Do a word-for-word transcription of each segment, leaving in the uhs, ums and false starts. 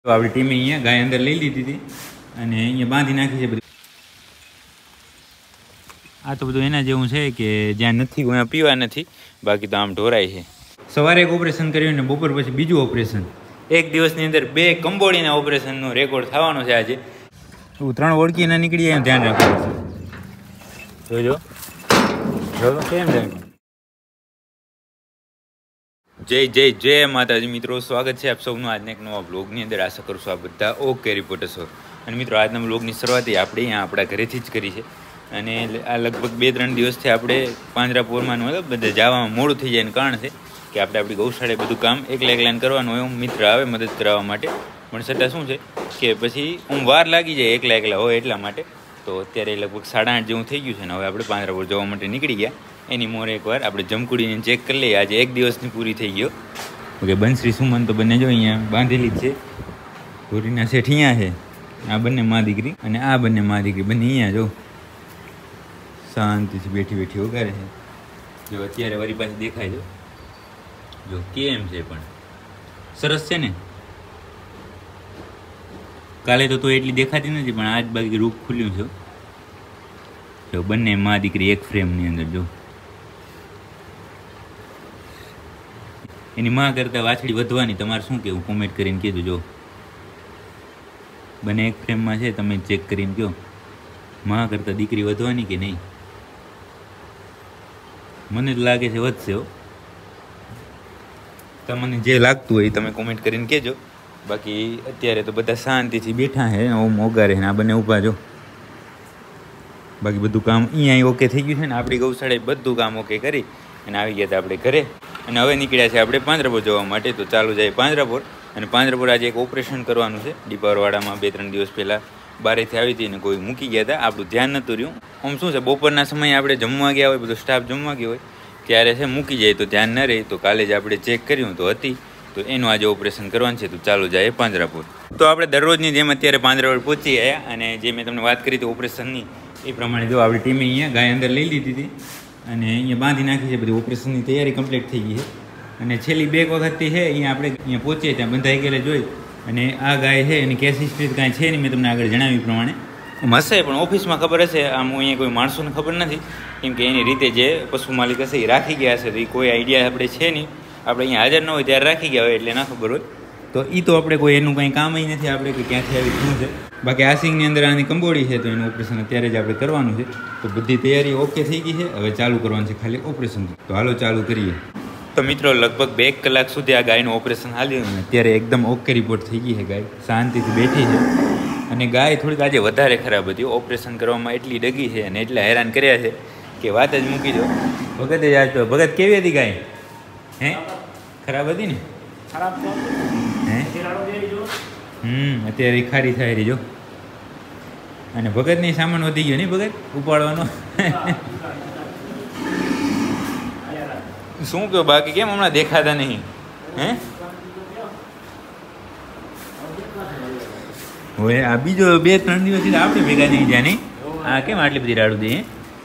તો આપણી ટીમે અહીંયા ગાય અંદર લઈ લીધી હતી અને અહીંયા બાંધી નાખી છે બધું. આ તો બધું એના જેવું છે કે જ્યાં નથી ત્યાં પીવા નથી, બાકી તો આમ ઢોરાય છે. સવારે એક ઓપરેશન કર્યું ને બપોર પછી બીજું ઓપરેશન. એક દિવસની અંદર બે કંબોડીના ઓપરેશનનો રેકોર્ડ થવાનો છે આજે. તું ત્રણ ઓળખી ના નીકળી જાય ધ્યાન રાખવું છે. જોજો જોજો કેમ જાય. જય જય જય માતાજી મિત્રો, સ્વાગત છે આપ સૌનું આજના એક નવા બ્લોગની અંદર. આશા કરું છું આ બધા ઓકે રિપોર્ટર્સ હોય. અને મિત્રો આજના બ્લોગની શરૂઆત આપણે અહીંયા આપણા ઘરેથી જ કરી છે. અને આ લગભગ બે ત્રણ દિવસથી આપણે પાંજરાપોરમાં મતલબ બધા જવામાં મોડું થઈ જાય એનું કારણ છે કે આપણે આપણી ગૌશાળાએ બધું કામ એકલા એકલાને કરવાનું હોય. હું મિત્ર આવે મદદ કરાવવા માટે, પણ છતાં શું છે કે પછી હું વાર લાગી જાય એકલા એકલા હોય એટલા માટે. તો અત્યારે લગભગ સાડા આઠ જેવું થઈ ગયું છે ને હવે આપણે પાંજરાપોર જવા માટે નીકળી ગયા. એની મોરે એકવાર આપણે જમકુડીને ચેક કરી લઈએ. આજે એક દિવસની પૂરી થઈ ગયો. ઓકે, બંશ્રી સુમન તો બંને જો અહીંયા બાંધેલી જ છે. ધોરીના શેઠ અહીંયા છે, આ બંને મા દીકરી, અને આ બંને મા દીકરી બંને અહીંયા જો શાંતિથી બેઠી બેઠી વગાડે છે. જો અત્યારે વરી પાસે દેખાય જો જો કેમ છે, પણ સરસ છે ને. કાલે તો તો એટલી દેખાતી નથી, પણ આજ બાકી રૂપ ખુલ્યું છે. જો બંને મા દીકરી એક ફ્રેમની અંદર જો. એની માં કરતાં વાછડી વધવાની, તમારે શું કહેવું કોમેન્ટ કરીને કહેજો. જો બંને એક ફ્રેમમાં છે, તમે ચેક કરીને કહો માં કરતાં દીકરી વધવાની કે નહીં. મને તો લાગે છે વધશે હો. તમને જે લાગતું હોય તમે કોમેન્ટ કરીને કહેજો. બાકી અત્યારે તો બધા શાંતિથી બેઠા છે, ઓમ ઓગારે ને આ બંને ઊભા જો. બાકી બધું કામ અહીંયા ઓકે થઈ ગયું છે ને. આપણી ગૌશાળાએ બધું કામ ઓકે કરી અને આવી ગયા હતા આપણે ઘરે. અને હવે નીકળ્યા છે આપણે પાંજરાપોર જવા માટે. તો ચાલુ જાય પાંજરાપોર. અને પાંજરાપોર આજે એક ઓપરેશન કરવાનું છે. ડીપાવરવાડામાં બે ત્રણ દિવસ પહેલાં બારેથી આવી હતી અને કોઈ મૂકી ગયા હતા. આપણું ધ્યાન નહોતું રહ્યું. આમ શું છે, બપોરના સમયે આપણે જમવા ગયા હોય, બધો સ્ટાફ જમવા ગયો હોય ત્યારે છે મૂકી જાય તો ધ્યાન ન રહે. તો કાલે જ આપણે ચેક કર્યું તો હતી, તો એનું આજે ઓપરેશન કરવાનું છે. તો ચાલુ જાય પાંજરાપોર. તો આપણે દરરોજની જેમ અત્યારે પાંજરાપોર પહોંચી ગયા. અને જે મેં તમને વાત કરી હતી ઓપરેશનની, એ પ્રમાણે જો આપણી ટીમે અહીંયા ગાય અંદર લઈ લીધી હતી અને અહીંયા બાંધી નાખી છે. બધી ઓપરેશનની તૈયારી કમ્પ્લીટ થઈ ગઈ છે. અને છેલ્લી બે વખતથી છે અહીંયા આપણે અહીંયા પહોંચીએ ત્યાં બંધાઈ ગયેલા જોઈ. અને આ ગાય છે એની કેસ હિસ્ટ્રી કાંઈ છે નહીં, મેં તમને આગળ જણાવ્યું પ્રમાણે. એમ હશે પણ ઓફિસમાં ખબર હશે, આમ હું અહીંયા કોઈ માણસોને ખબર નથી. કેમ કે એની રીતે જે પશુ માલિક હશે એ રાખી ગયા હશે, તો એ કોઈ આઈડિયા આપણે છે નહીં. આપણે અહીંયા હાજર ન હોય ત્યારે રાખી ગયા હોય એટલે ના ખબર હોય. તો એ તો આપણે કોઈ એનું કંઈ કામ નથી આપણે કે ક્યાંથી આવી શું છે. બાકી આ સિંગની અંદર આની કંબોડી છે, તો એનું ઓપરેશન અત્યારે જ આપણે કરવાનું છે. તો બધી તૈયારી ઓકે થઈ ગઈ છે, હવે ચાલુ કરવાનું છે ખાલી ઓપરેશન. તો હાલો ચાલુ કરીએ. તો મિત્રો લગભગ બે કલાક સુધી આ ગાયનું ઓપરેશન હાલ્યું અને અત્યારે એકદમ ઓકે રિપોર્ટ થઈ ગઈ છે. ગાય શાંતિથી બેઠી છે. અને ગાય થોડીક આજે વધારે ખરાબ હતી. ઓપરેશન કરવામાં એટલી ડગી છે અને એટલા હેરાન કર્યા છે કે વાત જ મૂકી દો. ભગત જ આજ તો ભગત કેવી હતી ગાય? હે ખરાબ હતી ને? ખરાબ હે હમ અત્યારે ખારી થાય રહી જો. અને ભગતની સામાન વધી ગયો નહીં ભગત ઉપાડવાનો. શું કહો બાકી કેમ હમણાં દેખાતા નહીં? હે હવે આ બીજો બે ત્રણ દિવસથી આપણે ભેગા નહીં જાય નહીં. આ કેમ આટલી બધી રાડું દે?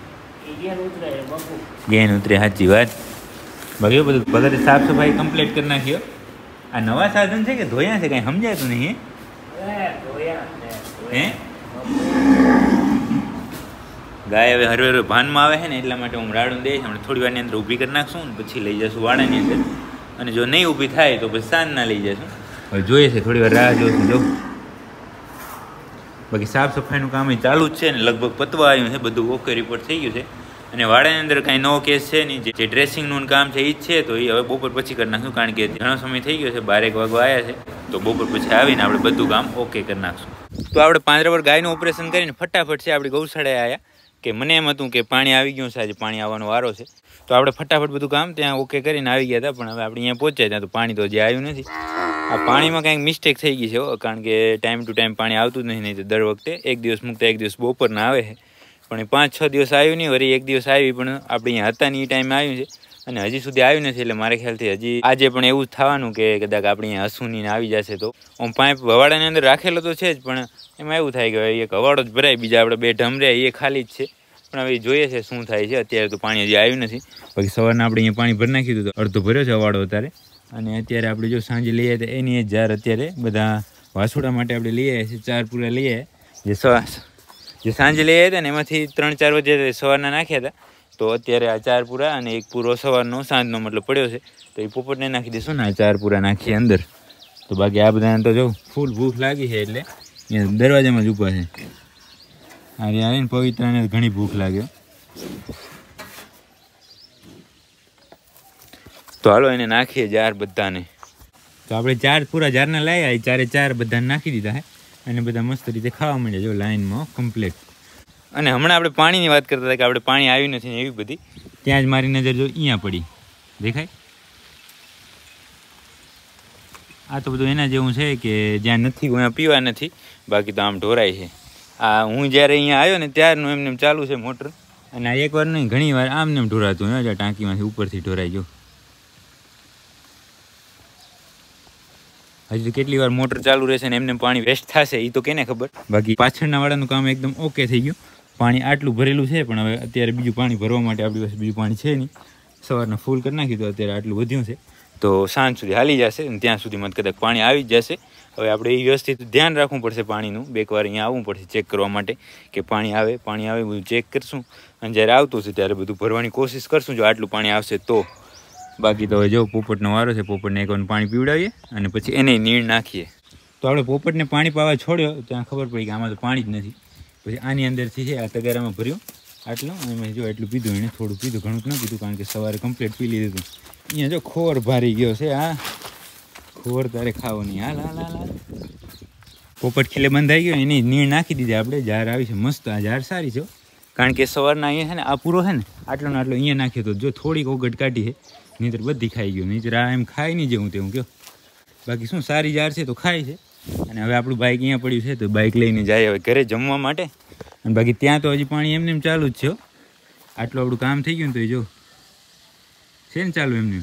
ગેન ઉતરે, સાચી વાત. બાકી બધું ભગતે સાફ સફાઈ કમ્પ્લીટ કરી નાખ્યો. આ નવા સાધન છે કે ધોયા છે? કાંઈ સમજાતું નહીં. હે ગાય હવે હરવે હરવે ભાનમાં આવે છે ને એટલા માટે હું રાડું દઈશ. હમણાં થોડી વારની અંદર ઊભી કરી નાખશું ને પછી લઈ જશું વાડાની અંદર. અને જો નહીં ઊભી થાય તો પછી સાંજ ના લઈ જશું. હવે જોઈએ છે, થોડી વાર રાહ જોશું. જો બાકી સાફ સફાઈનું કામ એ ચાલુ જ છે ને લગભગ પતવા આવ્યું છે. બધું ઓકે રિપોર્ટ થઈ ગયું છે. અને વાડાની અંદર કાંઈ નવો કેસ છે નહીં. જે ડ્રેસિંગનું કામ છે એ જ છે, તો એ હવે બપોર પછી કરી નાખશું. કારણ કે ઘણો સમય થઈ ગયો છે, બારેક વાગવા આવ્યા છે. તો બપોર પછી આવીને આપણે બધું કામ ઓકે કરી નાખશું. તો આપણે પાંજરાપોર ગાયનું ઓપરેશન કરીને ફટાફટ છે આપણી ગૌશાળાએ આવ્યા. કે મને એમ હતું કે પાણી આવી ગયું છે, આજે પાણી આવવાનો વારો છે. તો આપણે ફટાફટ બધું કામ ત્યાં ઓકે કરીને આવી ગયા હતા. પણ હવે આપણે અહીંયા પહોંચ્યા ત્યાં તો પાણી તો હજી આવ્યું નથી. આ પાણીમાં કંઈક મિસ્ટેક થઈ ગઈ છે, કારણ કે ટાઈમ ટુ ટાઈમ પાણી આવતું જ નથી. નહીં તો દર વખતે એક દિવસ મૂકતા એક દિવસ બપોરના આવે છે. પણ એ પાંચ છ દિવસ આવ્યું નહીં, વળી એક દિવસ આવી પણ આપણે અહીંયા હતા નહીં એ ટાઈમે આવ્યું છે. અને હજી સુધી આવ્યું નથી. એટલે મારે ખ્યાલથી હજી આજે પણ એવું જ થવાનું કે કદાચ આપણે અહીંયા હસુનીને આવી જશે. તો આમ પાઇપ હવાડાની અંદર રાખેલો તો છે જ, પણ એમાં એવું થાય કે એક હવાડો જ ભરાય, બીજા આપણે બે ઢમર્યા એ ખાલી જ છે. પણ હવે જોઈએ છે શું થાય છે. અત્યારે તો પાણી હજી આવ્યું નથી. બાકી સવારના આપણે અહીંયા પાણી ભરી નાખ્યું હતું, અડધો ભર્યો છે હવાડો અત્યારે. અને અત્યારે આપણે જો સાંજે લઈએ તો એની જ જાર અત્યારે બધા વાસુડા માટે આપણે લઈ આવ્યા છીએ ચાર પૂરા લઈ આવ્યા. જે સવા જે સાંજે લઈ આવ્યા હતા ને એમાંથી ત્રણ ચાર વાગે સવારના નાખ્યા હતા. તો અત્યારે આ ચાર પૂરા અને એક પૂરો સવારનો સાંજનો મતલબ પડ્યો છે. તો એ પોપટને નાખી દઈશું ને આ ચાર પૂરા નાખીએ અંદર. તો બાકી આ બધાને તો જો ફૂલ ભૂખ લાગી છે એટલે અહીંયા દરવાજામાં જ ઊભા છે. અરે આવીને પવિત્રને ઘણી ભૂખ લાગ્યો. તો હાલો એને નાખીએ જાર બધાને. તો આપણે ચાર પૂરા જારના લાવ્યા ચારે ચાર બધાને નાખી દીધા હે અને બધા મસ્ત રીતે ખાવા માંડ્યા જો લાઈનમાં કમ્પ્લીટ. અને હમણાં આપણે પાણીની વાત કરતા હતા કે આપણે પાણી આવ્યું નથી ને એવી બધી. ત્યાં જ મારી નજર જો અહીંયા પડી દેખાય. આ તો બધું એના જેવું છે કે જ્યાં નથી ત્યાં પીવા નથી, બાકી તો આમ ઢોરાય છે. આ હું જ્યારે અહીંયા આવ્યો ને ત્યારનું એમને એમ ચાલુ છે મોટર. અને આ એક વાર નહીં ઘણી વાર આમને એમ ઢોરાતું હોય ટાંકીમાંથી ઉપરથી ઢોરાઈ ગયો. હજી કેટલી વાર મોટર ચાલુ રહેશે ને એમને પાણી વેસ્ટ થશે એ તો કેને ખબર. બાકી પાછળના વાળાનું કામ એકદમ ઓકે થઈ ગયું. પાણી આટલું ભરેલું છે પણ હવે અત્યારે બીજું પાણી ભરવા માટે આપણી પાસે બીજું પાણી છે નહીં. સવારના ફૂલ કરી નાખ્યું તો અત્યારે આટલું વધ્યું છે. તો સાંજ સુધી હાલી જશે અને ત્યાં સુધીમાં કદાચ પાણી આવી જ જશે. હવે આપણે એ વ્યવસ્થિત ધ્યાન રાખવું પડશે પાણીનું. બે વાર અહીંયા આવવું પડશે ચેક કરવા માટે કે પાણી આવે પાણી આવે બધું ચેક કરશું. અને જ્યારે આવતું છે ત્યારે બધું ભરવાની કોશિશ કરશું જો આટલું પાણી આવશે તો. બાકી તો હવે જો પોપટનો વારો છે. પોપટને એક વાર પાણી પીવડાવીએ અને પછી એને નીણ નાખીએ. તો આપણે પોપટને પાણી પાવા છોડ્યો ત્યાં ખબર પડી કે આમાં તો પાણી જ નથી. પછી આની અંદરથી છે આ તગારામાં ભર્યું આટલું અને જો એટલું પીધું એને થોડું પીધું ઘણું જ ન પીધું કારણ કે સવારે કમ્પ્લીટ પી લીધું હતું. અહીંયા જો ખોર ભારી ગયો છે. આ ખોર તારે ખાવો નહીં. હાલ હાલ હાલ હાલ પોપટ ખીલે બંધાઈ ગયો એની નીણ નાખી દીધી આપણે. જાર આવી છે મસ્ત. આ જાર સારી છે કારણ કે સવારના અહીંયા છે ને આ પૂરો છે ને આટલો ને આટલો અહીંયા નાખ્યો તો જો થોડીક ઓગટ કાઢી છે. નહીંતર બધી ખાઈ ગયું. નહીંતર આ એમ ખાઈ નહીં જેવું તેવું કહો. બાકી શું સારી જાર છે તો ખાય છે. અને હવે આપણું બાઇક અહીંયા પડ્યું છે તો બાઇક લઈને જાય હવે ઘરે જમવા માટે. અને બાકી ત્યાં તો હજી પાણી એમને એમ ચાલુ જ છે. આટલું આપણું કામ થઈ ગયું ને તો એ જો છે ને ચાલુ એમને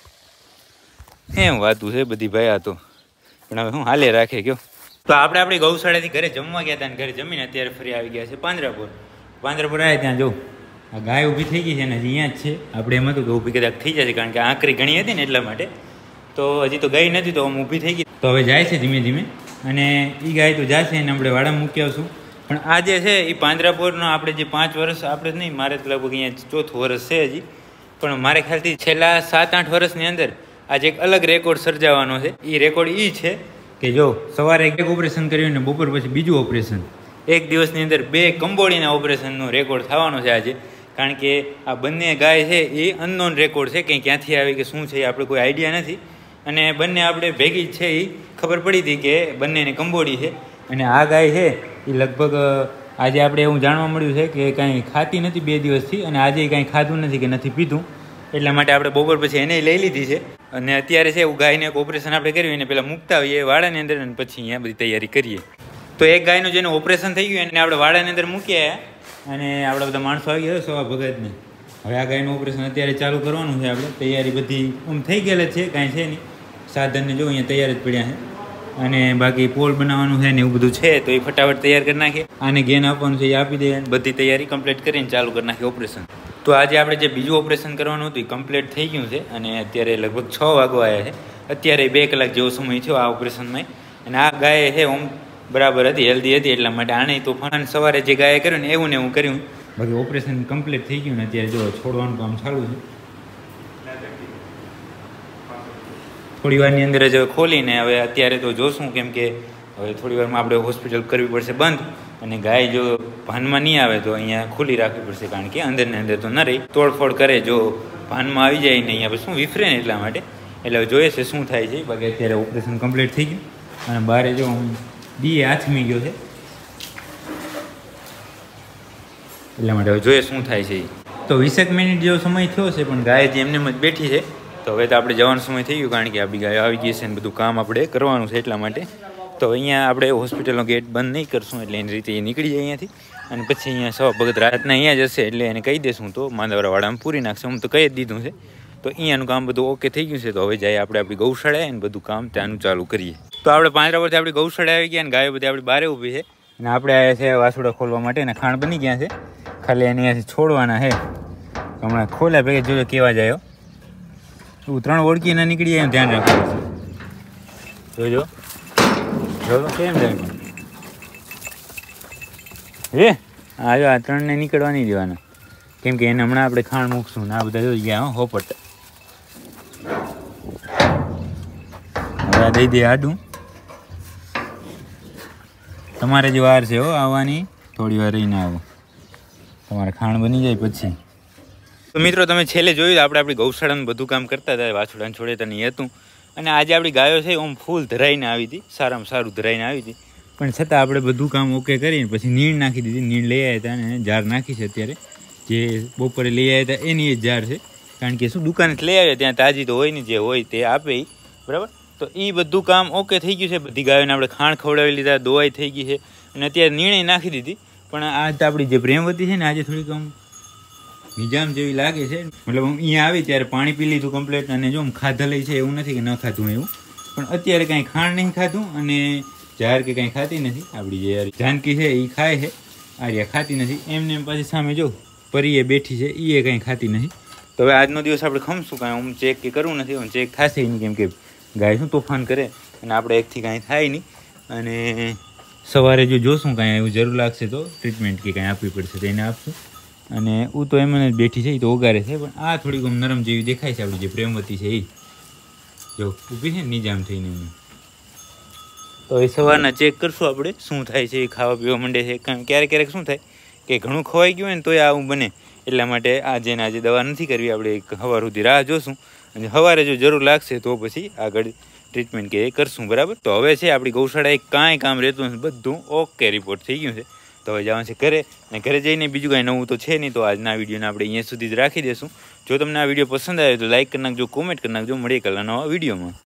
એમ વાતું છે બધી ભાઈ. આ તો પણ હવે હું હાલે રાખે કયો. તો આપણે આપણી ગૌશાળાથી ઘરે જમવા ગયા હતા અને ઘરે જમીને અત્યારે ફરી આવી ગયા છે પાંજરાપુર. પાંજરાપુર આવ્યા ત્યાં જો આ ગાય ઊભી થઈ ગઈ છે ને હજી અહીંયા જ છે. આપણે એમ હતું કે ઊભી કદાચ થઈ જશે કારણ કે આંકરી ઘણી હતી ને એટલા માટે. તો હજી તો ગઈ નથી તો આમ ઊભી થઈ ગઈ. તો હવે જાય છે ધીમે ધીમે અને એ ગાય તો જશે એને આપણે વાડામાં મૂકી આવશું. પણ આ જે છે એ પાંજરાપુરનો આપણે જે પાંચ વર્ષ આપણે જ નહીં મારે તો લગભગ અહીંયા ચોથું વર્ષ છે હજી. પણ મારે ખ્યાલથી છેલ્લા સાત આઠ વર્ષની અંદર આજે એક અલગ રેકોર્ડ સર્જાવાનો છે. એ રેકોર્ડ એ છે કે જો સવારે એક ઓપરેશન કર્યું ને બપોર પછી બીજું ઓપરેશન. એક દિવસની અંદર બે કંબોડીના ઓપરેશનનો રેકોર્ડ થવાનો છે આજે. કારણ કે આ બંને ગાય છે એ અનનોન રેકોર્ડ છે. કંઈ ક્યાંથી આવી કે શું છે એ આપણે કોઈ આઈડિયા નથી. અને બંને આપણે ભેગી જ છે એ ખબર પડી હતી કે બંનેને કંબોડી છે. અને આ ગાય છે એ લગભગ આજે આપણે એવું જાણવા મળ્યું છે કે કાંઈ ખાતી નથી બે દિવસથી અને આજે કાંઈ ખાધું નથી કે નથી પીધું. એટલા માટે આપણે બપોર પછી એને લઈ લીધી છે. અને અત્યારે છે એવું ગાયને એક ઓપરેશન આપણે કર્યું એને પહેલાં મૂકતા હોઈએ વાડાની અંદર અને પછી અહીંયા બધી તૈયારી કરીએ. તો એક ગાયનું જેનું ઓપરેશન થઈ ગયું એને આપણે વાડાની અંદર મૂકી આવ્યા અને આપણા બધા માણસો આવી ગયા સવા ભગતને. હવે આ ગાયનું ઓપરેશન અત્યારે ચાલુ કરવાનું છે. આપણે તૈયારી બધી આમ થઈ ગયેલા છે કાંઈ છે નહીં. સાધનને જો અહીંયા તૈયાર જ પડ્યા છે. અને બાકી પોલ બનાવવાનું છે ને એવું બધું છે તો એ ફટાફટ તૈયાર કરી નાખીએ. આને ગેન આપવાનું છે એ આપી દે. બધી તૈયારી કમ્પ્લીટ કરીને ચાલુ કરી નાખીએ ઓપરેશન. તો આજે આપણે જે બીજું ઓપરેશન કરવાનું હતું એ કમ્પ્લીટ થઈ ગયું છે અને અત્યારે લગભગ છ વાગવા આવ્યા છે. અત્યારે બે કલાક જેવો સમય થયો આ ઓપરેશનમાં. અને આ ગાય છે ઓમ બરાબર હતી હેલ્ધી હતી એટલા માટે આને તો ફાન સવારે જે ગાય કર્યું ને એવું ને એવું કર્યું. બાકી ઓપરેશન કમ્પ્લીટ થઈ ગયું ને અત્યારે જો છોડવાનું કામ ચાલુ છે. થોડી વારની અંદર જ ખોલીને હવે અત્યારે તો જોશું કેમ કે હવે થોડી વારમાં આપણે હોસ્પિટલ કરવી પડશે બંધ. અને ગાય જો ભાનમાં નહીં આવે તો અહીંયા ખુલ્લી રાખવી પડશે કારણ કે અંદર ને અંદર તો ન રહી તોડફોડ કરે. જો ભાનમાં આવી જાય ને અહીંયા શું વિફરે ને એટલા માટે. એટલે હવે જોઈએ છે શું થાય છે. બાકી અત્યારે ઓપરેશન કમ્પ્લીટ થઈ ગયું અને બહાર જો હું ડી હાથમી ગયો છે એટલા માટે હવે જોઈએ શું થાય છે. તો વીસેક મિનિટ જેવો સમય થયો છે પણ ગાય જે એમને જ બેઠી છે. તો હવે તો આપણે જવાનો સમય થઈ ગયો કારણ કે આપણી ગાય આવી ગઈ છે ને બધું કામ આપણે કરવાનું છે એટલા માટે. તો અહીંયા આપણે હોસ્પિટલનો ગેટ બંધ નહીં કરશું એટલે એની રીતે એ નીકળી જાય અહીંયાથી. અને પછી અહીંયા સવા ભગત રાતના અહીંયા જશે એટલે એને કહી દેશું તો માંદવરા વાડામાં પૂરી નાખશે. હું તો કહી જ દીધું છે. તો અહીંયાનું કામ બધું ઓકે થઈ ગયું છે. તો હવે જાય આપણે આપણી ગૌશાળાએ અને બધું કામ ત્યાંનું ચાલુ કરીએ. તો આપણે પાંજરાપુરથી આપણી ગૌશાળા આવી ગયા અને ગાયો બધી આપણી બારે ઊભી છે અને આપણે આવ્યા છે વાસુડા ખોલવા માટે અને ખાણ બની ગયા છે. ખાલી એને અહીંયાથી છોડવાના છે. હમણાં ખોલ્યા ભેગા જોજો કેવા જાય. એવું ત્રણ ઓળખી ના નીકળી જાય ધ્યાન રાખવું જોજો. ચલો કેમ જાય હે આ જો આ ત્રણને નીકળવા નહીં દેવાના, કેમ કે એને હમણાં આપણે ખાણ મૂકશું ને આ બધા જોઈ ગયા હો હોપટ. હવે આ દઈ દે આડું. તમારે જે વાર છે હો આવવાની, થોડી વાર રહીને આવો, તમારે ખાણ બની જાય પછી. તો મિત્રો તમે છેલ્લે જોયું આપણે આપણી ગૌશાળાનું બધું કામ કરતા હતા, વાછડાને છોડે તો નહીં હતું. અને આજે આપણી ગાયો છે ઓમ ફૂલ ધરાઈને આવી હતી, સારામાં સારું ધરાઈને આવી હતી. પણ છતાં આપણે બધું કામ ઓકે કરીને પછી નીણ નાખી દીધી. નીણ લઈ આવ્યા હતા અને જાર નાખી છે અત્યારે, જે બપોરે લઈ આવ્યા હતા એની એ જાર છે. કારણ કે શું દુકાનેથી લઈ આવ્યા ત્યાં તાજી તો હોય ને, જે હોય તે આપે એ, બરાબર. તો એ બધું કામ ઓકે થઈ ગયું છે. બધી ગાયોને આપણે ખાણ ખવડાવી લીધા, દવાઈ થઈ ગઈ છે અને અત્યારે નિર્ણય નાખી દીધી. પણ આજ આપણી જે પ્રેમવતી છે ને આજે થોડીક આમ નિજામ જેવી લાગે છે. મતલબ અહીંયા આવી ત્યારે પાણી પી લીધું કમ્પ્લીટ, અને જો ખાધા લઈ છે એવું નથી કે ન ખાધું એવું, પણ અત્યારે કાંઈ ખાણ નહીં ખાધું અને જાર કે કાંઈ ખાતી નથી. આપણી જે જાનકી છે એ ખાય છે, આર્યા ખાતી નથી. એમને એમ પાછી સામે જો પરી એ બેઠી છે એ કાંઈ ખાતી નથી. તો હવે આજનો દિવસ આપણે ખમશું કાંઈ હું ચેક કે કરવું નથી, હું ચેક થશે નહીં, કેમ કે ગાય શું તોફાન કરે અને આપણે એકથી કાંઈ થાય નહીં. અને સવારે જો જોશું કાંઈ એવું જરૂર લાગશે તો ટ્રીટમેન્ટ કે કાંઈ આપવી પડશે તો એને આપશું. અને હું તો એમને જ બેઠી છે, એ તો ઓગારે છે, પણ આ થોડીક નરમ જેવી દેખાય છે. આપણી જે પ્રેમવતી છે એ જો ઊભી છે નિજામ થઈને એમને. તો એ સવારના ચેક કરશું આપણે શું થાય છે, એ ખાવા પીવા માંડે છે. ક્યારેક ક્યારેક શું થાય કે ઘણું ખવાઈ ગયું હોય ને તોય આવું બને, એટલા માટે આજે ને આજે દવા નથી કરવી. આપણે એક સવાર સુધી રાહ જોશું અને સવારે જો જરૂર લાગશે તો પછી આગળ ટ્રીટમેન્ટ કે એ કરશું, બરાબર. તો હવે છે આપણી ગૌશાળા એક કાંઈ કામ રહેતું નથી, બધું ઓકે રિપોર્ટ થઈ ગયું છે. તો હવે જવાનું છે ઘરે, અને ઘરે જઈને બીજું કાંઈ નવું તો છે નહીં. તો આજના વિડીયોને આપણે અહીંયા સુધી જ રાખી દઈશું. જો તમને આ વિડીયો પસંદ આવે તો લાઈક કરી નાખજો, કોમેન્ટ કરી નાખજો. મળીએ કાલના નવા વિડીયોમાં.